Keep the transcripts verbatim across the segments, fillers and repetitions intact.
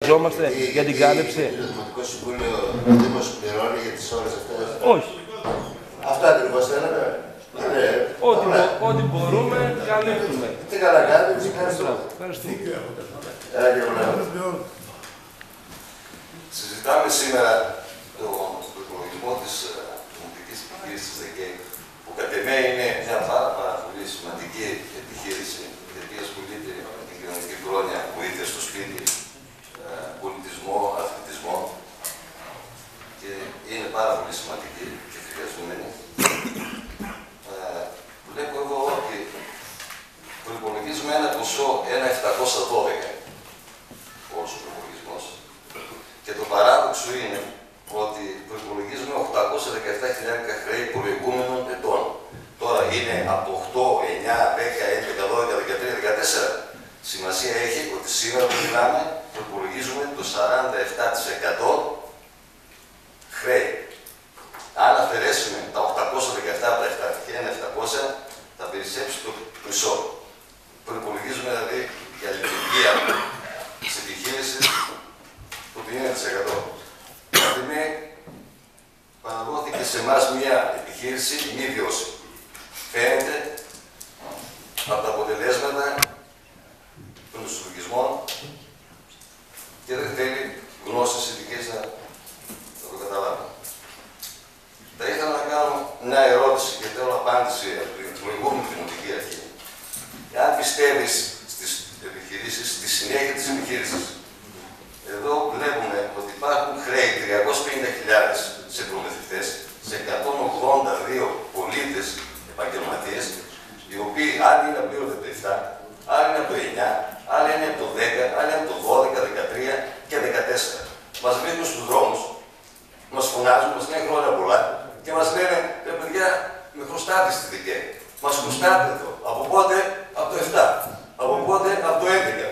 Ζόμαστε για την κάλυψη. Το Δημοτικό Συμβούλιο Δήμος πληρώνει για τις ώρες αυτές. Όχι. Αυτά ακριβώς θέλετε. Ό,τι, ό,τι μπορούμε, καλύπτουμε. Τι καλά κάνετε, ευχαριστώ. Συζητάμε σήμερα τον υπολογισμό της δημοτικής επιχείρησης της ΔΕΚΕ, που κατ' εμέ είναι μια πάρα, πάρα πολύ σημαντική επιχείρηση, η οποία ασχολείται με την κοινωνική πρόνοια, βοήθεια στο σπίτι, πολιτισμό, αθλητισμό, και είναι πάρα πολύ σημαντική και χρειαζόμενη. Βλέπω εδώ ότι προϋπολογίζουμε ένα ποσό ένα επτακόσια δώδεκα, όλος ο προϋπολογισμός, και το παράδοξο είναι ότι προϋπολογίζουμε οκτακόσια δεκαεπτά χιλιάδες χρέη προηγούμενων ετών. Τώρα είναι από οκτώ, εννιά, δέκα, έντεκα, δώδεκα, δεκατρία, δεκατέσσερα. Σημασία έχει ότι σήμερα που μιλάμε προϋπολογίζουμε το σαράντα επτά τοις εκατό χρέη. Αν αφαιρέσουμε τα οκτακόσια δεκαεπτά από τα ένα επτακόσια, θα περισσέψει το μισό. Προϋπολογίζουμε δηλαδή για λειτουργία της επιχείρησης το πενήντα τοις εκατό. Δηλαδή, παραδόθηκε σε εμάς μια επιχείρηση μη βιώσιμη. Φαίνεται από τα αποτελέσματα των συλλογισμών και δεν θέλει γνώσεις ειδικές να το καταλάβουν. Θα ήθελα να κάνω μια ερώτηση και θέλω απάντηση από την προηγούμενη δημοτική αρχή. Αν πιστεύεις στις επιχειρήσεις, στη συνέχεια της επιχείρησης, εδώ βλέπουμε ότι υπάρχουν χρέη τριακόσιες πενήντα χιλιάδες σε προμηθευτές, σε εκατόν ογδόντα δύο πολίτες επαγγελματίες, οι οποίοι άλλοι είναι απλήρωτοι από το επτά, άλλοι είναι από το εννιά, άλλοι είναι από το δέκα, άλλοι είναι από το δώδεκα, δεκατρία και δεκατέσσερα. Μας βρίσκουν στους δρόμους, μας φωνάζουν, μας λένε χρόνια πολλά και μας λένε, ρε παιδιά, με χρωστάτε στη ΔΕΚΕ. Μας χρωστάτε εδώ. Από πότε? Από το επτά. Από πότε? Από το έντεκα.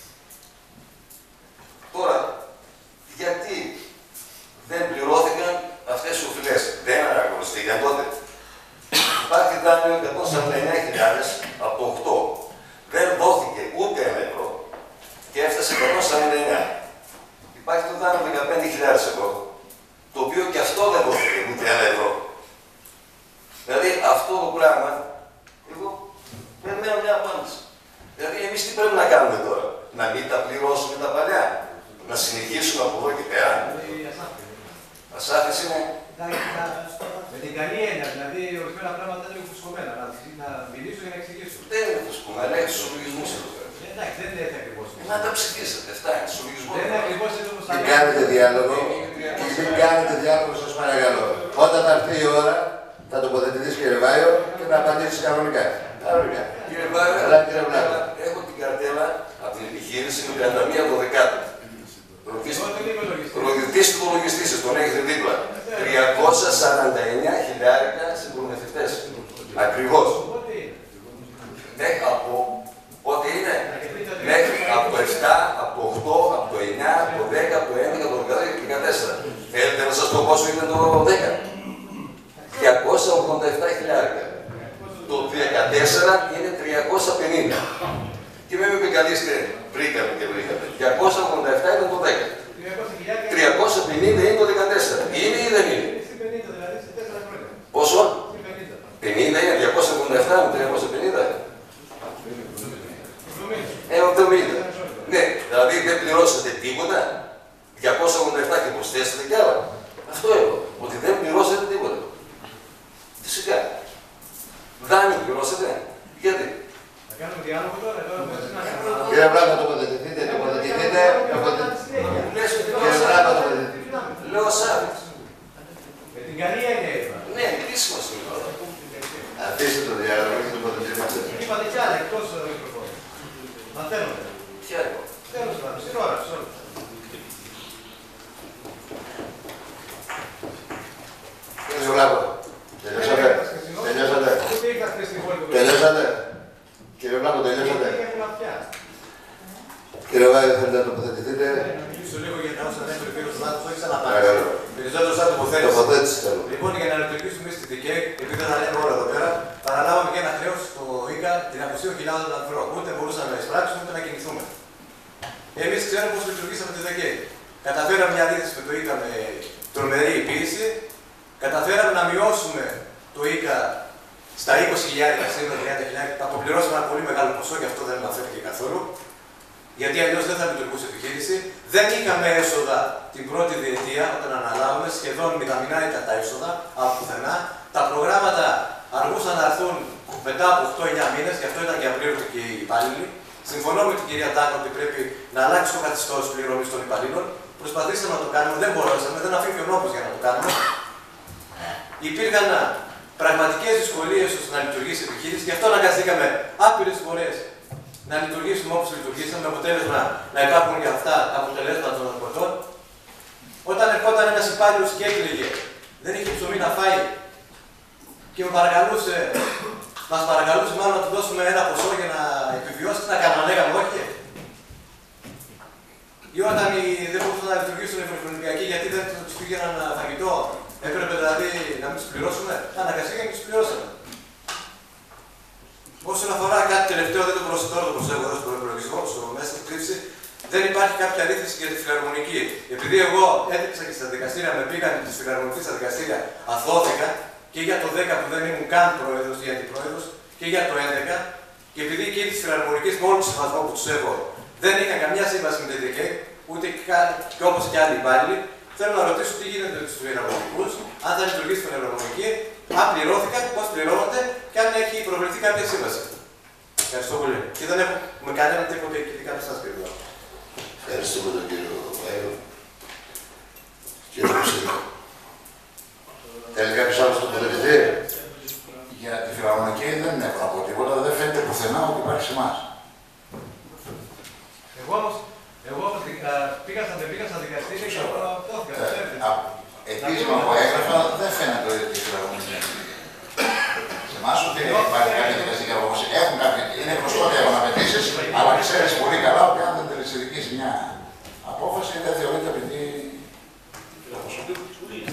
Τώρα, γιατί δεν πληρώθηκαν αυτές οι οφειλές? Δεν αναγνωριστήκαν τότε. Υπάρχει δάνειο εκατόν σαράντα εννιά χιλιάδες από το οκτώ. Δεν δόθηκε ούτε ένα ευρώ και έφτασε εκατόν σαράντα εννιά. Υπάρχει το δάνειο δεκαπέντε χιλιάδες ευρώ, το οποίο και αυτό δεν δόθηκε ούτε ένα ευρώ. Δηλαδή αυτό το πράγμα, εγώ περιμένω μια απάντηση. Δηλαδή εμείς τι πρέπει να κάνουμε τώρα? Να μην τα πληρώσουμε τα παλιά? Να συνεχίσουμε από εδώ και πέρα? Ασάφης είναι. Με την καλή έννοια, δηλαδή ορισμένα πράγματα είναι λίγο φουσκωμένα. Να μιλήσω για να εξηγήσω. Δεν είναι φουσκωμένα, έχει τους ολογισμούς εδώ πέρα. Εντάξει, δεν είναι έτσι ακριβώς. Να τα ψηφίσετε, φτάνει, τους ολογισμούς. Δεν είναι ακριβώς έτσι όπως τα Μην κάνετε διάλογο και μην κάνετε διάλογο, σας παρακαλώ. Όταν θα έρθει η ώρα, θα τοποθετηθείς κύριε Βάιο και να απαντήσεις κανονικά. Κανονικά. Κύριε Βάιο, έχω την καρτέλα από την επιχείρηση με τριάντα μία δωδεκάτα. Ρωτητής του υπολογιστή σας, τον έχετε δίπλα. τριακόσια σαράντα εννιά χιλιάρικα σε προμηθευτές. Ακριβώς. Μέχρι από ό,τι είναι. Μέχρι από το επτά, από το οκτώ, από το εννιά, από το δέκα, από το έντεκα, από το δεκατρία και το δεκατέσσερα. Θέλετε να σας πω πόσο είναι το δέκα? διακόσια ογδόντα επτά χιλιάρικα. Το δεκατέσσερα είναι τριακόσια πενήντα. Και με επικαλείστε, βρήκαμε και βρήκαμε. διακόσια ογδόντα επτά είναι το δέκα. τριακόσια πενήντα είναι το δεκατέσσερα. Είναι ή δεν είναι? Πόσο? πενήντα είναι, διακόσια ογδόντα επτά με τριακόσια πενήντα. Ε, εβδομήντα. Ναι, δηλαδή δεν πληρώσατε τίποτα. διακόσια ογδόντα επτά και προσθέσατε κι άλλα. Αυτό έχω. Ότι δεν πληρώσατε τίποτα. Φυσικά. Δάνειο πληρώσατε. Γιατί? Θα κάνουμε διάλογο τώρα, τώρα να κάνουμε. Κύριε Βλάβα, τοποθετηθείτε, τοποθετηθείτε. Κύριε Βλάβα, τοποθετηθείτε. Λέω σάβες. Με την καλή έννοια είπα. Ναι, τι σημασία είναι τώρα. Αφήστε το διάλογο και τοποθετηθείτε. Είπατε κι άλλα εκτός του μικροφόνου. Μαθαίνονται. Ποια εγώ? Τέλος πάντων, στην ώρα, στην ώρα. Κύριε Βλάβα, τελειώσατε. Τελειώσατε. Τελειώσατε. Κύριε Βλάβα, τελειώσατε. Κύριε Βάιο, θέλετε να τοποθετηθείτε? Να μιλήσω λίγο για τα όσα δεν πρέπει ο Βλάβος, όχι σαν να πάρει. Δεκέ. Καταφέραμε μια αντίθεση με το ΙΚΑ με τρομερή πίεση. Καταφέραμε να μειώσουμε το ΙΚΑ στα είκοσι χιλιάδες, σήμερα τριάντα χιλιάδες. Αποπληρώσαμε ένα πολύ μεγάλο ποσό και αυτό δεν αναφέρθηκε καθόλου. Γιατί αλλιώς δεν θα λειτουργούσε η επιχείρηση. Δεν είχαμε έσοδα την πρώτη διετία όταν αναλάβουμε, σχεδόν μηδαμινά ήταν τα έσοδα από πουθενά. Τα προγράμματα αργούσαν να έρθουν μετά από οκτώ εννιά μήνες, και αυτό ήταν και απλήρωτο και οι υπάλληλοι. Συμφωνώ με την κυρία Τάκο ότι πρέπει να αλλάξει το καθεστώς πληρωμής των υπαλλήλων. Προσπαθήσαμε να το κάνουμε, δεν μπορέσαμε, δεν αφήνει ο νόμος για να το κάνουμε. Υπήρχαν πραγματικές δυσκολίες ώστε να λειτουργήσει η επιχείρηση, γι' αυτό αναγκαστήκαμε άπειρες φορές να λειτουργήσουμε όπως λειτουργήσαμε, με αποτέλεσμα να υπάρχουν για αυτά τα αποτελέσματα των εργοδοτών. Όταν ερχόταν ένας υπάλληλος και έκλαιγε, δεν είχε ψωμί να φάει και με παρακαλούσε, μας παρακαλούσε μάλλον να του δώσουμε ένα ποσό για να επιβιώσει, τι να κάνουμε, λέγαμε όχι. Ή όταν οι, δεν μπορούσαν να λειτουργήσουν οι Ολυμπιακοί γιατί δεν τους πήγαιναν φαγητό, έπρεπε δηλαδή να μην τους πληρώσουμε, αναγκαστήκαμε και τους πληρώσαμε. Όσον αφορά κάτι τελευταίο, δεν το προσθέτω, το προσέχω εδώ στον προπολογισμό, στο μέσα στην κρύψη, δεν υπάρχει κάποια ρύθμιση για τη φιλαρμονική. Επειδή εγώ έδειξα και στα δικαστήρια, με πήγαν τη φιλαρμονική στα δικαστήρια, αθώθηκα και για το δέκα που δεν ήμουν καν πρόεδρος ή αντιπρόεδρος, και για το έντεκα, και επειδή εκεί τη φιλαρμονική, με όλο το σεβασμό που του έχω, δεν είχαν καμιά σύμβαση με την ΔΕΚΕ, ούτε και όπως και άλλοι υπάλληλοι, θέλω να ρωτήσω τι γίνεται με του φιλαρμονικούς, αν θα λειτουργήσει η φιλαρμονική, αν πληρώθηκαν, πώς πληρώνονται και αν έχει προβληθεί κάποια σύμβαση. Ευχαριστώ πολύ. Και δεν έχουμε κανένα τίποτα ειδικά με εσάς, κύριε Βουλευτή. Ευχαριστούμε τον κύριο Βάιο. Κύριε Κουσίδη. Θέλει κάποιος άλλος να τοποθετηθεί? Για τη φιλαρμονική δεν έχω να πω τίποτα, δεν φαίνεται πουθενά ότι υπάρχει σε εμάς. Εγώ όμως, εγώ όμως πήγα στα, πήγα στα δικαστήρια και αποδόθηκα. Επίσημα που έγραφα δεν φαίνεται ότι η φιλαρμονική. Σε εμάς ότι υπάρχει κάποια δικαστική απόφαση. Έχουν κάποια, είναι γνωστό ότι έχουν απαιτήσεις, αλλά ξέρεις πολύ καλά ότι αν δεν τελεσιδικήσει μια απόφαση δεν θεωρείται επειδή.